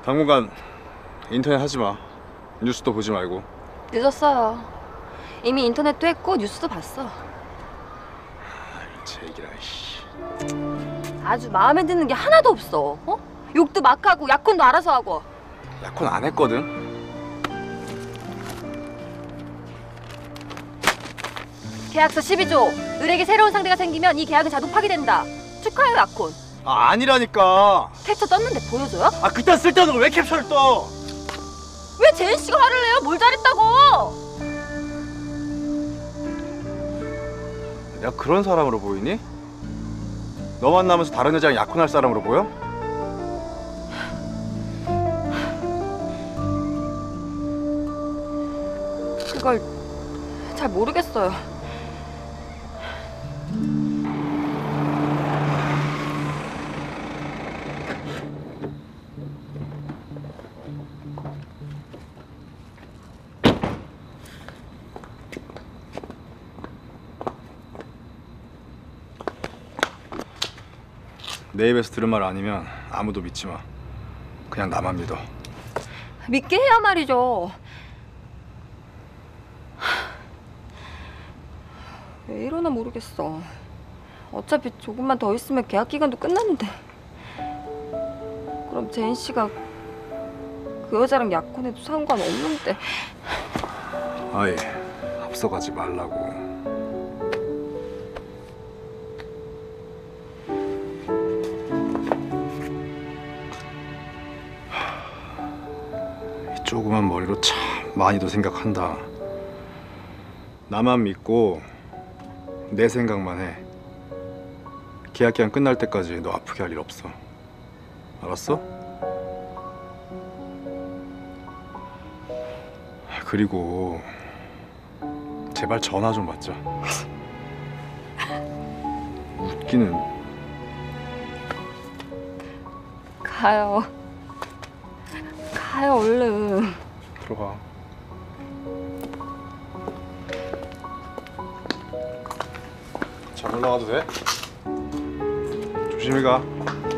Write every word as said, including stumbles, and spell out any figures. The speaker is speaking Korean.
당분간 인터넷 하지 마. 뉴스도 보지 말고. 늦었어요. 이미 인터넷도 했고 뉴스도 봤어. 제 얘기라. 아주 마음에 드는 게 하나도 없어. 어? 욕도 막 하고 약혼도 알아서 하고. 약혼 안 했거든. 계약서 십이 조. 을에게 새로운 상대가 생기면 이 계약은 자동 파기된다. 축하해요, 약혼. 아 아니라니까. 캡처 떴는데 보여줘요? 아 그딴 쓸데없는 거 왜 캡처를 떠? 왜 제인 씨가 화를 내요? 뭘 잘했다고? 내가 그런 사람으로 보이니? 너 만나면서 다른 여자랑 약혼할 사람으로 보여? 그걸 잘 모르겠어요. 내 입에서 들은 말 아니면 아무도 믿지 마. 그냥 나만 믿어. 믿게 해야 말이죠. 왜 이러나 모르겠어. 어차피 조금만 더 있으면 계약 기간도 끝나는데. 그럼 제인 씨가 그 여자랑 약혼해도 상관없는데. 아이, 앞서가지 말라고. 이 조그만 머리로 참 많이도 생각한다. 나만 믿고 내 생각만 해. 계약 기간 끝날 때까지 너 아프게 할 일 없어. 알았어? 그리고 제발 전화 좀 받자. 웃기는. 가요. 가요, 얼른. 들어가. 잘 올라가도 돼? 조심히 가.